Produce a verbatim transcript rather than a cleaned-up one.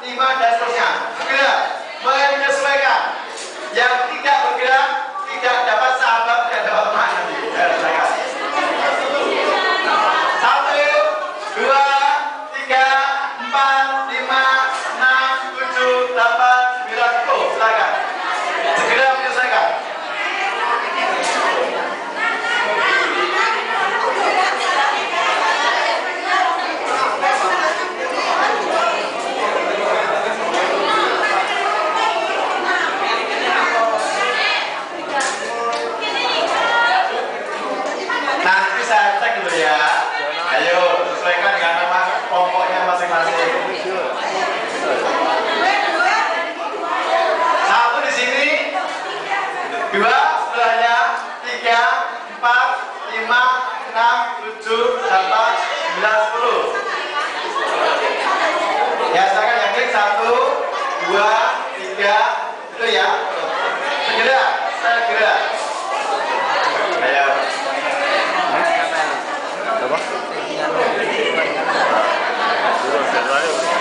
lima, dan seterusnya. Segera menyesuaikan. Yang tidak bergerak tidak dapat sahabat, tidak dapat teman nanti. Satu, dua, tiga, empat, lima, enam, tujuh, delapan, sembilan, sepuluh. Silakan. Segera menyelesaikan. Nanti saya cek dulu ya. Ayo sesuaikan dengan nama kelompoknya masing-masing. Satu di sini, dua sebelahnya, tiga, empat, lima, enam, tujuh, delapan, sembilan, sepuluh. Ya, silakan yang klik satu, dua, tiga, itu ya. Segera, segera. Ayo. Apa?